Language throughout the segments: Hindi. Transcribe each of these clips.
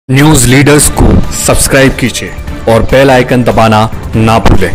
न्यूज लीडर्स को सब्सक्राइब कीजिए और बेल आइकन दबाना ना भूलें।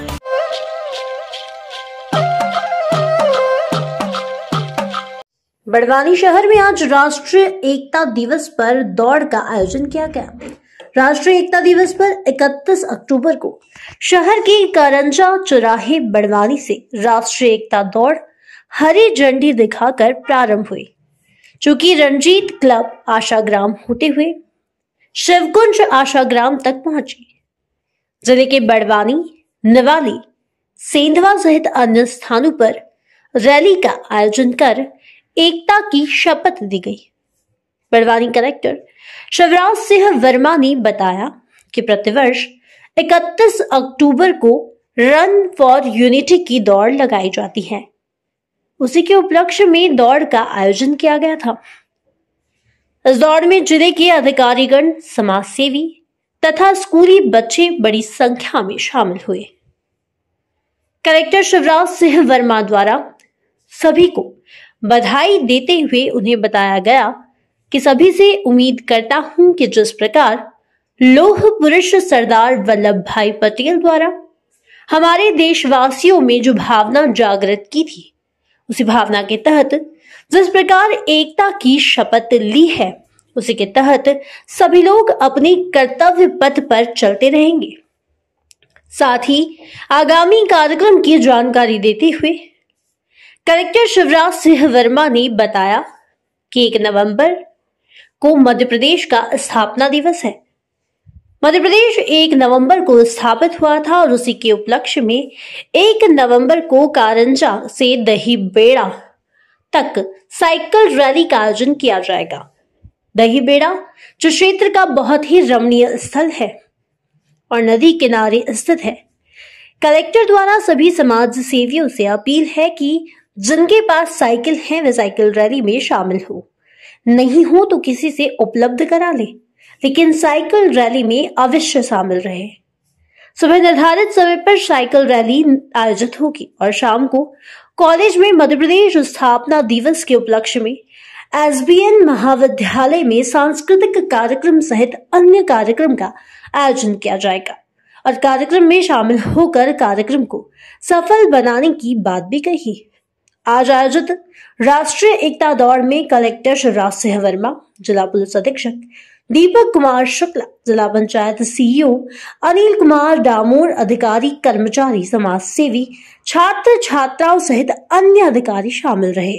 बड़वानी शहर में आज राष्ट्रीय एकता दिवस पर दौड़ का आयोजन किया गया। राष्ट्रीय एकता दिवस पर 31 अक्टूबर को शहर के कारंजा चौराहे बड़वानी से राष्ट्रीय एकता दौड़ हरी झंडी दिखाकर प्रारंभ हुई, जो कि रंजीत क्लब आशाग्राम होते हुए शिवकुंज आशाग्राम तक पहुंची। जिले के बड़वानी, निवाली, सेंधवा सहित अन्य स्थानों पर रैली का आयोजन कर एकता की शपथ दी गई। बड़वानी कलेक्टर शिवराज सिंह वर्मा ने बताया कि प्रतिवर्ष 31 अक्टूबर को रन फॉर यूनिटी की दौड़ लगाई जाती है। उसी के उपलक्ष्य में दौड़ का आयोजन किया गया था। इस दौड़ में जिले के अधिकारीगण, समाजसेवी तथा स्कूली बच्चे बड़ी संख्या में शामिल हुए। कलेक्टर शिवराज सिंह वर्मा द्वारा सभी को बधाई देते हुए उन्हें बताया गया कि सभी से उम्मीद करता हूं कि जिस प्रकार लौह पुरुष सरदार वल्लभ भाई पटेल द्वारा हमारे देशवासियों में जो भावना जागृत की थी, उसी भावना के तहत जिस प्रकार एकता की शपथ ली है, उसी के तहत सभी लोग अपने कर्तव्य पथ पर चलते रहेंगे। साथ ही आगामी कार्यक्रम की जानकारी देते हुए कलेक्टर शिवराज सिंह वर्मा ने बताया कि 1 नवंबर को मध्य प्रदेश का स्थापना दिवस है। मध्य प्रदेश 1 नवंबर को स्थापित हुआ था और उसी के उपलक्ष्य में 1 नवंबर को कारंजा से दही बेड़ा तक साइकिल रैली का आयोजन किया जाएगा। दही बेड़ा जो क्षेत्र का बहुत ही रमणीय स्थल है और नदी किनारे स्थित है, कलेक्टर द्वारा सभी समाज सेवियों से अपील है कि जिनके पास साइकिल है वे साइकिल रैली में शामिल हो, नहीं हो तो किसी से उपलब्ध करा ले, लेकिन साइकिल रैली में अवश्य शामिल रहे। सुबह निर्धारित समय पर साइकिल रैली आयोजित होगी और शाम को कॉलेज में मध्य प्रदेश स्थापना दिवस के उपलक्ष्य में एसबीएन महाविद्यालय में सांस्कृतिक कार्यक्रम सहित अन्य कार्यक्रम का आयोजन किया जाएगा और कार्यक्रम में शामिल होकर कार्यक्रम को सफल बनाने की बात भी कही। आज आयोजित राष्ट्रीय एकता दौड़ में कलेक्टर शिवराज सिंह वर्मा, जिला पुलिस अधीक्षक दीपक कुमार शुक्ला, जिला पंचायत सीईओ अनिल कुमार डामोर, अधिकारी, कर्मचारी, समाज सेवी, छात्र छात्राओं सहित अन्य अधिकारी शामिल रहे।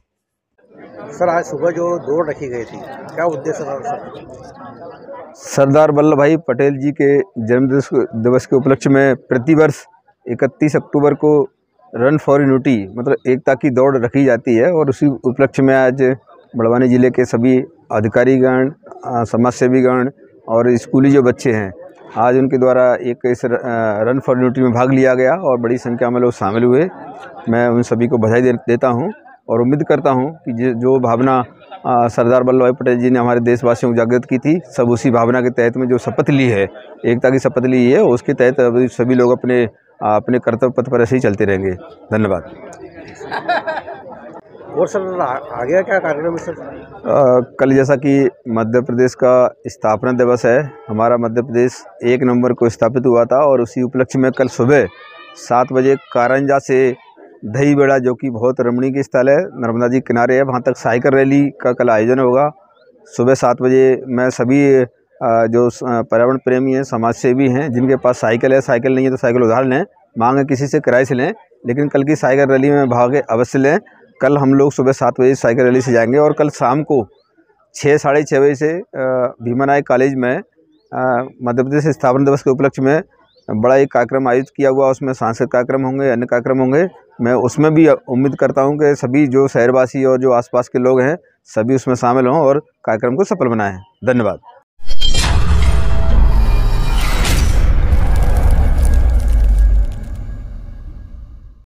सर, आज सुबह जो दौड़ रखी गई थी, क्या उद्देश्य था सर? सरदार वल्लभ भाई पटेल जी के जन्म दिवस के उपलक्ष्य में प्रतिवर्ष 31 अक्टूबर को रन फॉर यूनिटी मतलब एकता की दौड़ रखी जाती है और उसी उपलक्ष्य में आज बड़वानी जिले के सभी अधिकारीगण, समाजसेवीगण और स्कूली जो बच्चे हैं, आज उनके द्वारा एक इस रन फॉर यूनिटी में भाग लिया गया और बड़ी संख्या में लोग शामिल हुए। मैं उन सभी को बधाई देता हूं और उम्मीद करता हूं कि जो भावना सरदार वल्लभ भाई पटेल जी ने हमारे देशवासियों को जागृत की थी, सब उसी भावना के तहत में जो शपथ ली है, एकता की शपथ ली है, उसके तहत अभी सभी लोग अपने कर्तव्य पथ पर ऐसे ही चलते रहेंगे। धन्यवाद। और सर, आगे क्या कार्यक्रम है सर? कल जैसा कि मध्य प्रदेश का स्थापना दिवस है, हमारा मध्य प्रदेश 1 नवंबर को स्थापित हुआ था और उसी उपलक्ष्य में कल सुबह 7 बजे कारंजा से दही बेड़ा, जो कि बहुत रमणीय स्थल है, नर्मदा जी किनारे है, वहाँ तक साइकिल रैली का कल आयोजन होगा। सुबह 7 बजे मैं सभी जो पर्यावरण प्रेमी हैं, समाज सेवी हैं, जिनके पास साइकिल है, साइकिल नहीं है तो साइकिल उधार लें, मांगे किसी से किराए से लें, लेकिन कल की साइकिल रैली में भाग अवश्य लें। कल हम लोग सुबह 7 बजे साइकिल रैली से जाएंगे और कल शाम को 6 साढ़े 6 बजे से भीमा नायक कॉलेज में मध्य प्रदेश स्थापना दिवस के उपलक्ष्य में बड़ा एक कार्यक्रम आयोजित किया हुआ। उसमें सांस्कृतिक कार्यक्रम होंगे, अन्य कार्यक्रम होंगे। मैं उसमें भी उम्मीद करता हूं कि सभी जो शहरवासी और जो आसपास के लोग हैं, सभी उसमें शामिल हों और कार्यक्रम को सफल बनाएं। धन्यवाद।